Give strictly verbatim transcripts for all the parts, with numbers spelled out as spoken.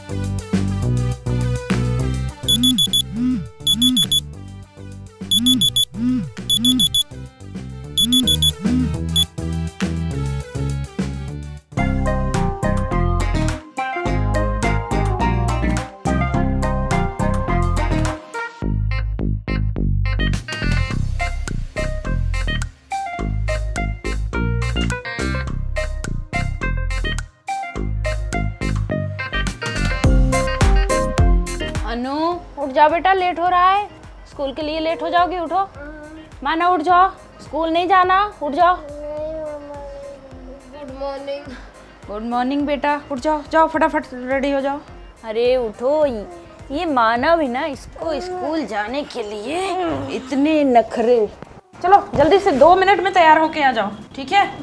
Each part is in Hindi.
अनु उठ जाओ बेटा, लेट हो रहा है, स्कूल के लिए लेट हो जाओगी। उठो माना, उठ जाओ, स्कूल नहीं जाना, उठ जाओ। Good morning. गुड मॉर्निंग बेटा, उठ जाओ, जाओ फटाफट रेडी हो जाओ। अरे उठो, ये मानव है ना, इसको स्कूल जाने के लिए इतने नखरे। चलो जल्दी से दो मिनट में तैयार होके आ जाओ, ठीक है?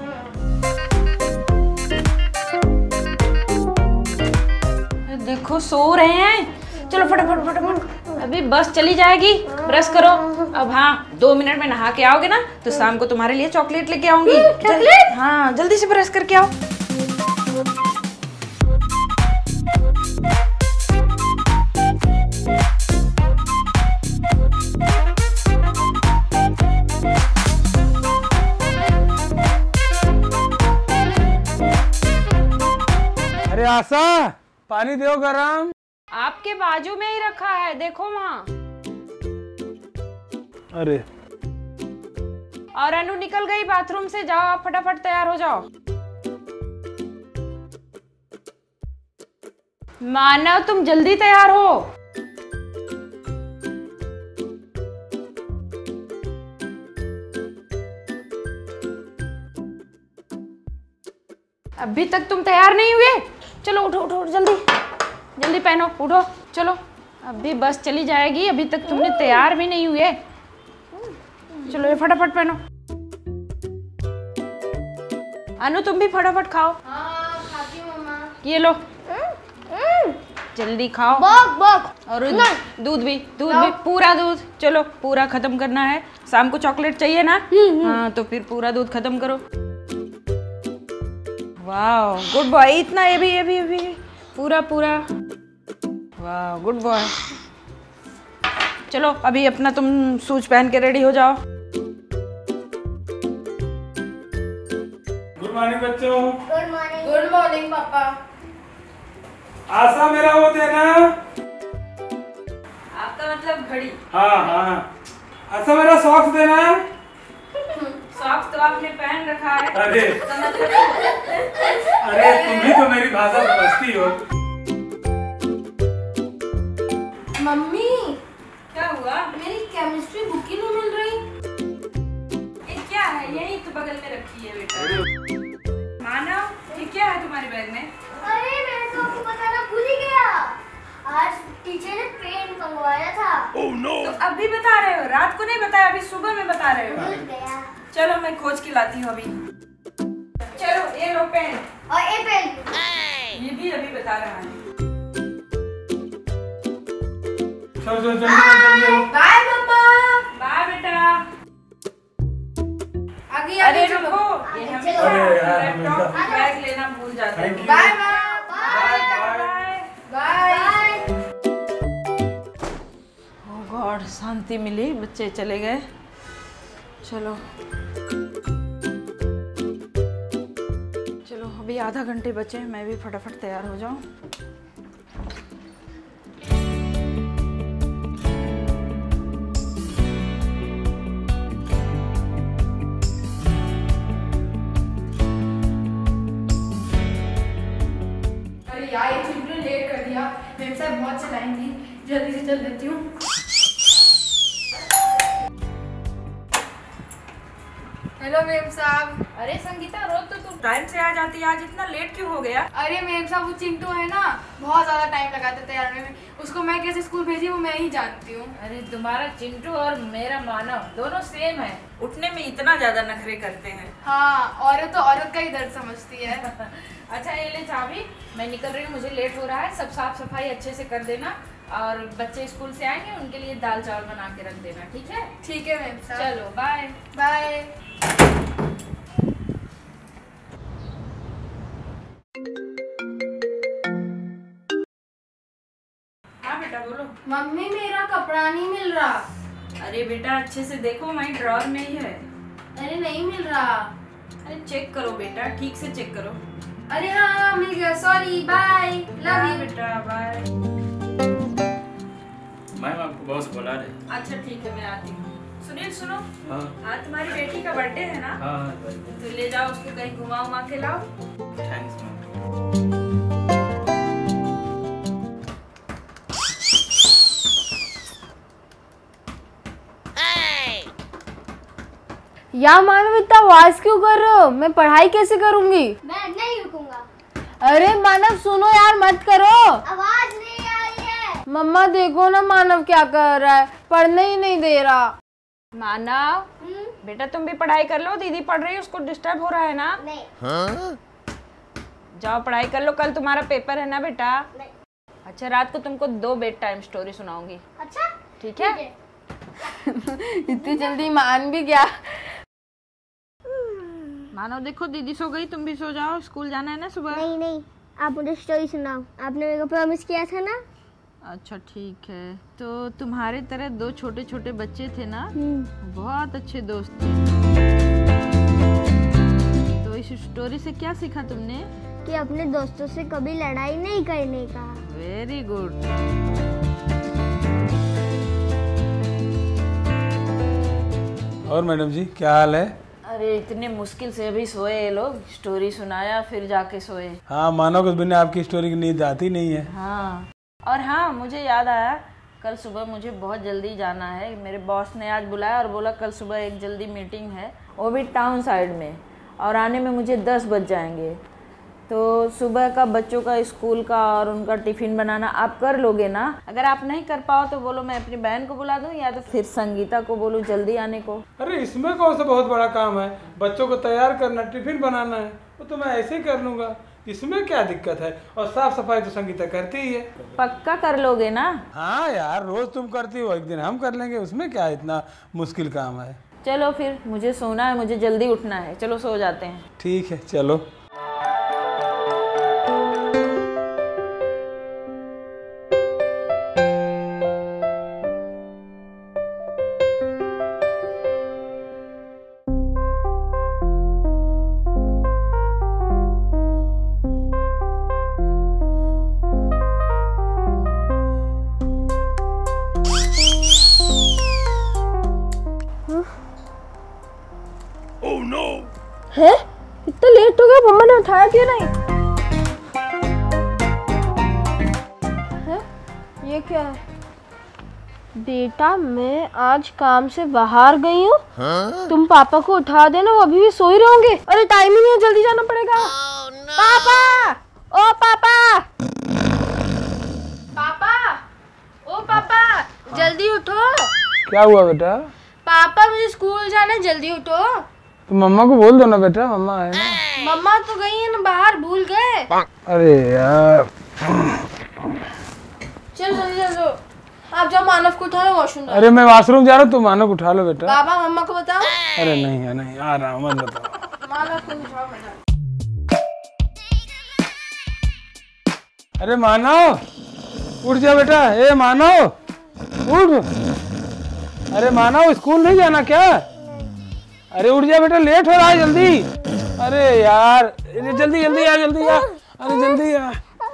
देखो सो रहे हैं, चलो फटाफट फटाफट, अभी बस चली जाएगी। ब्रश करो अब। हाँ, दो मिनट में नहा के आओगे ना तो शाम को तुम्हारे लिए चॉकलेट लेके आऊंगी। चॉकलेट? हाँ, जल्दी से ब्रश करके आओ। अरे आशा, पानी दो गरम। आपके बाजू में ही रखा है, देखो वहाँ। अरे और अनु निकल गई बाथरूम से, जाओ आप फटाफट तैयार हो जाओ। मानव तुम जल्दी तैयार हो। अभी तक तुम तैयार नहीं हुए? चलो उठो उठो जल्दी जल्दी पहनो, उठो चलो, अभी बस चली जाएगी, अभी तक तुमने तैयार भी नहीं हुए। चलो ये फटाफट पहनो। अनु तुम भी फटाफट खाओ। हाँ, खाती हूँ मम्मा। ये लो, जल्दी खाओ। बक बक। और दूध भी, दूध भी, पूरा दूध। चलो पूरा खत्म करना है, शाम को चॉकलेट चाहिए ना? हाँ तो फिर पूरा दूध खत्म करो। वाह गुड बॉय, इतना ये भी ये भी ये भी पूरा पूरा। वाह गुड बॉय। चलो अभी अपना तुम शूज पहन के रेडी हो जाओ। गुड मॉर्निंग बच्चों। Good morning. गुड मॉर्निंग पापा। आशा मेरा वो देना। आपका मतलब घड़ी? हाँ हाँ। आशा मेरा सॉक्स देना। सॉक्स तो आपने पहन रखा है। अरे अरे तुम भी तो मेरी भाषा समझती हो। मम्मी क्या हुआ? मेरी केमिस्ट्री बुक ही नहीं मिल रही। ये क्या है? यही तो बगल में रखी है बेटा। मानव ये क्या है तुम्हारे बैग में? अरे मैं तो आपको बताना भूल ही गया, आज टीचर ने पेन मंगवाया था। Oh no. तो अभी बता रहे हो? रात को नहीं बताया, अभी सुबह में बता रहे हो? भूल गया। चलो मैं खोज के लाती हूँ अभी। चलो ये लो पेन। और ये पेन। ये भी अभी बता रहा है। चलो चलो जल्दी। बाय मम्मा। बाय बेटा। आगे अरे आगे रुको, ये आगे हमें चलो। अरे यार, लैपटॉप हमेशा। बैग लेना भूल जाते Thank हैं। you। बाय माँ। Bye bye bye. Oh god, शांति मिली, बच्चे चले गए। चलो चलो अभी आधा घंटे बचे, मैं भी फटाफट तैयार हो जाऊं। अरे यार ये चिंटू लेट कर दिया, मेम साहब बहुत चलाएंगी, जल्दी से चल देती हूँ। हेलो मेम साहब। अरे संगीता, रोज तो तुम टाइम से आ जाती है, आज इतना लेट क्यों हो गया? अरे मेम साहब वो चिंटू है ना, बहुत ज़्यादा टाइम लगाते तैयार होने में, उसको मैं कैसे स्कूल भेजी वो मैं ही जानती हूँ। अरे तुम्हारा चिंटू और मेरा मानव दोनों सेम है, उठने में इतना ज्यादा नखरे करते हैं। हाँ, औरत तो औरत का ही दर्द समझती है। अच्छा ये ले चाबी, मैं निकल रही हूँ, मुझे लेट हो रहा है। सब साफ सफाई अच्छे से कर देना, और बच्चे स्कूल से आएंगे उनके लिए दाल चावल बना के रख देना, ठीक है? ठीक है मेम साहब। चलो बाय बाय। बेटा बोलो। मम्मी मेरा कपड़ा नहीं मिल रहा। अरे बेटा अच्छे से देखो, वहीं ड्रॉर में ही है। अरे नहीं मिल रहा। अरे चेक करो बेटा, ठीक से चेक करो। अरे हाँ हाँ मिल गया, सॉरी, बाय, लव यू बेटा, बाय। मैम आपको बॉस बुला रहे। अच्छा ठीक है, मैं आती हूँ। सुनील सुनो, हाँ आज तुम्हारी बेटी का बर्थडे है ना, हाँ तो ले जाओ उसको कहीं घुमा उमा के लाओ। Thanks ma'am. या मानव इतना आवाज क्यों कर रहे हो? मैं पढ़ाई कैसे करूंगी? मैं नहीं रुकूंगा। अरे मानव सुनो यार, मत करो। आवाज नहीं आ रही है। मम्मा देखो ना मानव क्या कर रहा है, पढ़ने ही नहीं दे रहा। मानव बेटा तुम भी पढ़ाई कर लो, दीदी पढ़ रही है, उसको डिस्टर्ब हो रहा है ना। नहीं। हाँ? जाओ पढ़ाई कर लो, कल तुम्हारा पेपर है ना बेटा। नहीं। अच्छा रात को तुमको दो बेड टाइम स्टोरी सुनाऊंगी, अच्छा ठीक है? इतनी जल्दी मान भी गया। मानव देखो दीदी सो गई, तुम भी सो जाओ, स्कूल जाना है ना सुबह। नहीं नहीं, आप मुझे स्टोरी सुनाओ, आपने मेरे को प्रॉमिस किया था ना। अच्छा ठीक है, तो तुम्हारे तरह दो छोटे छोटे बच्चे थे ना, बहुत अच्छे दोस्त थे। तो इस स्टोरी से क्या सीखा तुमने? कि अपने दोस्तों से कभी लड़ाई नहीं करने का। Very good. और मैडम जी क्या हाल है? अरे इतने मुश्किल से अभी सोए ये लोग, स्टोरी सुनाया फिर जाके सोए। हाँ मानो कि बिना आपकी स्टोरी की नींद आती नहीं है। हाँ और हाँ मुझे याद आया, कल सुबह मुझे बहुत जल्दी जाना है। मेरे बॉस ने आज बुलाया और बोला कल सुबह एक जल्दी मीटिंग है, वो भी टाउन साइड में, और आने में मुझे दस बज जाएंगे। तो सुबह का बच्चों का स्कूल का और उनका टिफ़िन बनाना आप कर लोगे ना? अगर आप नहीं कर पाओ तो बोलो मैं अपनी बहन को बुला दूँ, या तो फिर संगीता को बोलूँ जल्दी आने को। अरे इसमें कौन सा बहुत बड़ा काम है? बच्चों को तैयार करना, टिफिन बनाना है, वो तो मैं ऐसे ही कर लूँगा, इसमें क्या दिक्कत है? और साफ सफाई तो संगीता करती ही है। पक्का कर लोगे ना? हाँ यार रोज तुम करती हो, एक दिन हम कर लेंगे, उसमें क्या इतना मुश्किल काम है? चलो फिर मुझे सोना है, मुझे जल्दी उठना है, चलो सो जाते हैं। ठीक है चलो। है? इतना लेट हो गया, मम्मा ने उठाया क्यों नहीं? है? ये क्या है? बेटा मैं आज काम से बाहर गई हूँ, हाँ? तुम पापा को उठा देना, वो अभी भी सो ही रहे होंगे। अरे टाइम ही नहीं है, जल्दी जाना पड़ेगा। oh, no. पापा, ओ पापा, पापा, ओ पापा, जल्दी उठो। क्या हुआ बेटा? पापा मुझे स्कूल जाना है, जल्दी उठो। तो मम्मा को बोल दो ना बेटा, मम्मा है ना। मम्मा तो गई है ना बाहर, भूल गए। अरे यार चलो जल्दी चलो, आप जाओ मानव को उठा लो, वॉशरूम। अरे मैं वॉशरूम जा रहा हूँ, तुम मानो को उठा लो बेटा। पापा मम्मा को बताओ। अरे नहीं है नहीं, आ रहा हूँ, मत बताओ। मानव को उठाओ बेटा। अरे मानव उठ जा बेटा, ए मानव उठ। अरे मानव स्कूल नहीं जाना क्या? अरे उठ जा बेटा, लेट हो रहा है, जल्दी। अरे यार अरे जल्दी जल्दी आ, जल्दी आ, अरे जल्दी आ।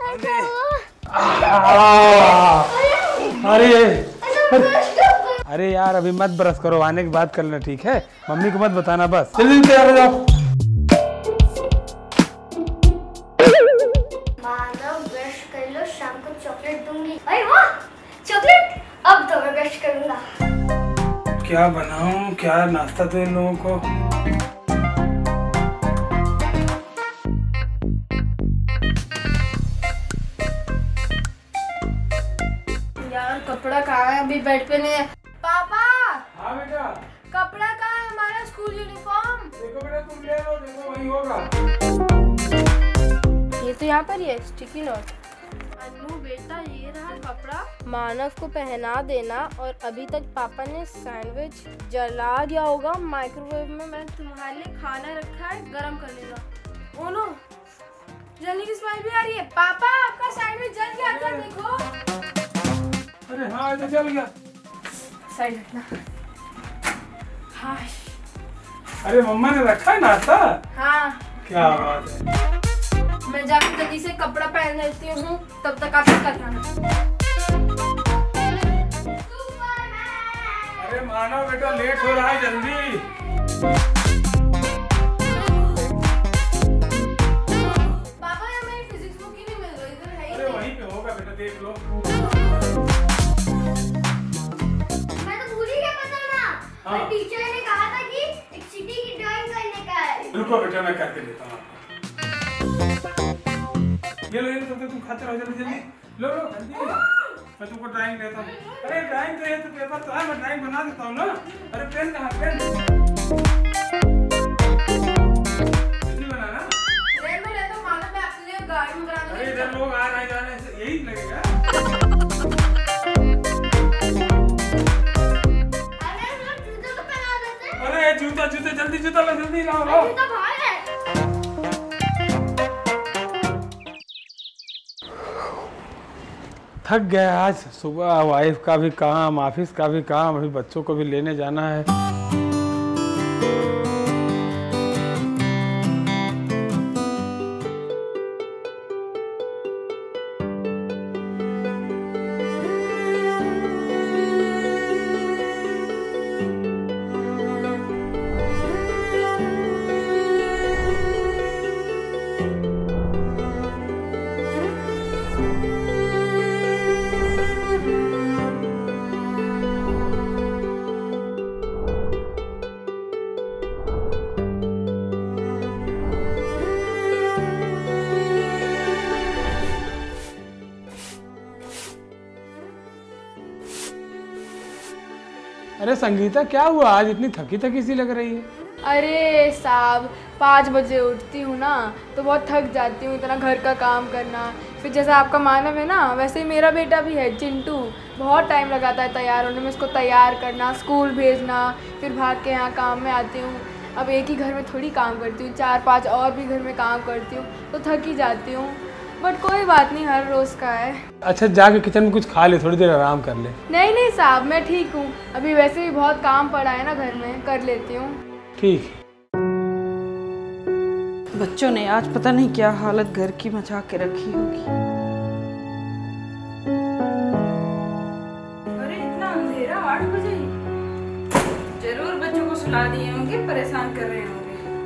अरे अरे अरे यार अभी मत ब्रश करो, आने के बाद करना, ठीक है? मम्मी को मत बताना, बस जल्दी तैयार हो जाओ। मानव ब्रश कर लो, शाम को चॉकलेट दूंगी। अरे वाह चॉकलेट, अब तो मैं ब्रश करूंगा। क्या बनाऊं, क्या नाश्ता दो इन लोगों को? यार कपड़ा कहाँ है? अभी बेड पे नहीं है। पापा हाँ बेटा। कपड़ा कहाँ है हमारा स्कूल यूनिफॉर्म? देखो बेटा तुम ले लो, देखो वही होगा। ये तो यहाँ पर ही है, स्टिकी नोट। अन्नू बेटा ये रहा कपड़ा, मानव को पहना देना। और अभी तक पापा ने सैंडविच जला दिया होगा माइक्रोवेव में, मैंने तुम्हारे लिए खाना रखा है, गरम कर लेना। ओ नो, जलने की स्मेल भी आ रही है। पापा आपका सैंडविच जल गया था, देखो। हाँ तो चल गया। साइड हटना। हाँ अरे मम्मा ने रखा है नाश्ता? हाँ। क्या बात है। मैं जाकर जल्दी से कपड़ा पहन लेती हूँ, तब तक आप इसका ध्यान रखना। अरे मानो बेटा लेट हो रहा है, जल्दी। पापा यार मेरी फिजिक्स बुक ही नहीं मिल रही, इधर है ही अरे नहीं। वहीं पे होगा बेटा, देख लो। मैं तो भूल ही गया बताना। हाँ। और टीचर ने कहा था कि एक सिटी की ड्राइंग करने का है। रुको बेटा मैं करके देता हूँ आपको। ये लो ये लो, तुम खाते रहो जल्दी जल्दी। लो लो जल्दी, मैं तुमको ड्राइंग देता हूँ। अरे ड्राइंग तो ये तो पेपर तो है, मैं ड्राइंग बना देता हूँ ना। अरे पेन कहाँ, पेन जल्दी बनाना। रेनबो लेता हूँ, मानो मैं अपने लिए गाड़ी में बना दूँगी। अरे इधर लोग आ रहे हैं जा रहे हैं, यही लगेगा। अरे लोग जूते तो पहना देते हैं। अरे जूता जूते जल्दी जूता लो, जल्दी लाओ लाओ। जूता बाहर है। थक गया आज, सुबह वाइफ का भी काम, ऑफिस का भी काम, अभी बच्चों को भी लेने जाना है। अरे संगीता क्या हुआ, आज इतनी थकी थकी सी लग रही है? अरे साहब, पाँच बजे उठती हूँ ना तो बहुत थक जाती हूँ, इतना घर का काम करना। फिर जैसा आपका मानव है ना, वैसे ही मेरा बेटा भी है चिंटू, बहुत टाइम लगाता है तैयार होने में, उसको तैयार करना, स्कूल भेजना, फिर भाग के यहाँ काम में आती हूँ। अब एक ही घर में थोड़ी काम करती हूँ, चार पाँच और भी घर में काम करती हूँ, तो थक ही जाती हूँ। बट कोई बात नहीं, हर रोज़ का है। अच्छा जाके किचन में कुछ खा ले, थोड़ी देर आराम कर ले। नहीं नहीं साहब, मैं ठीक हूँ, अभी वैसे भी बहुत काम पड़ा है ना घर में, कर लेती हूँ। ठीक। बच्चों ने आज पता नहीं क्या हालत घर की मचा के रखी होगी। अरे इतना अंधेरा, आठ बजे ही। जरूर बच्चों को सुला दिए होंगे, परेशान कर रहे होंगे।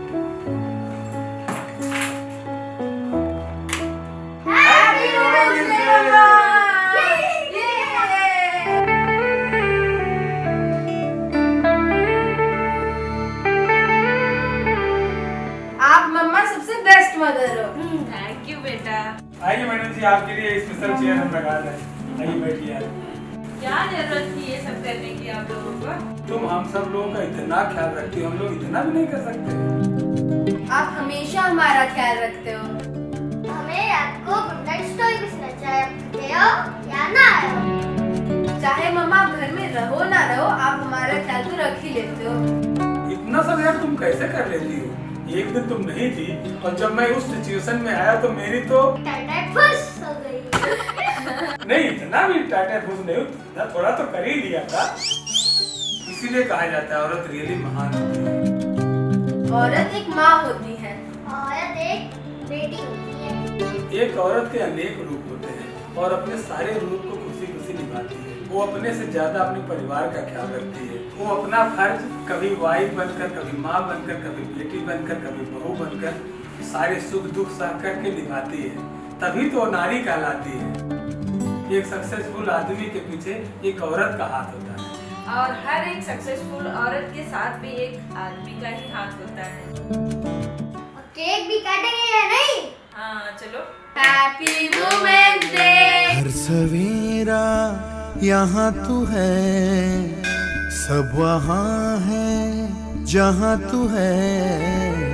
आप मम्मा सबसे बेस्ट मदर हो। थैंक यू बेटा। आइए मैडम जी, आपके लिए स्पेशल चेयर हम लगा रहे हैं, आइए बैठिए। क्या जरूरत थी ये सब करने की आप लोगों को? तुम हम सब लोगों का इतना ख्याल रखती हो, हम लोग इतना भी नहीं कर सकते। आप हमेशा हमारा ख्याल रखते हो। हमें रात को गुड नाइट स्टोरी भी सुनाते हो या ना आए। चाहे मम्मा आप घर में रहो ना रहो, आप हमारा ख्याल तो रख ही लेते हो। इतना सब यार तुम कैसे कर लेती हो? एक दिन तुम नहीं थी और जब मैं उस सिचुएशन में आया तो मेरी तो टाटा फुस हो गई। नहीं, इतना भी टाटा फूस नहीं होता, थोड़ा तो कर ही लिया था। इसीलिए कहा जाता है औरत रियली महान होती है। औरत एक माँ होती है। औरत एक बेटी होती है। एक औरत के अनेक रूप होते हैं और अपने सारे रूप को खुशी खुशी निभाती है। वो अपने से ज्यादा अपने परिवार का ख्याल रखती है। वो अपना फर्ज कभी वाइफ बनकर, कभी माँ बनकर, कभी बेटी बनकर, कभी बहू बनकर सारे सुख दुख सह करके निभाती है। तभी तो नारी कहलाती है। एक सक्सेसफुल आदमी के पीछे एक औरत का हाथ होता है और हर एक सक्सेसफुल औरत के साथ भी एक आदमी का ही हाथ होता है। और केक भी काटेंगे या नहीं? हाँ चलो। Happy women's day. हर सवेरा यहाँ तू है, सब वहाँ है जहाँ तू है।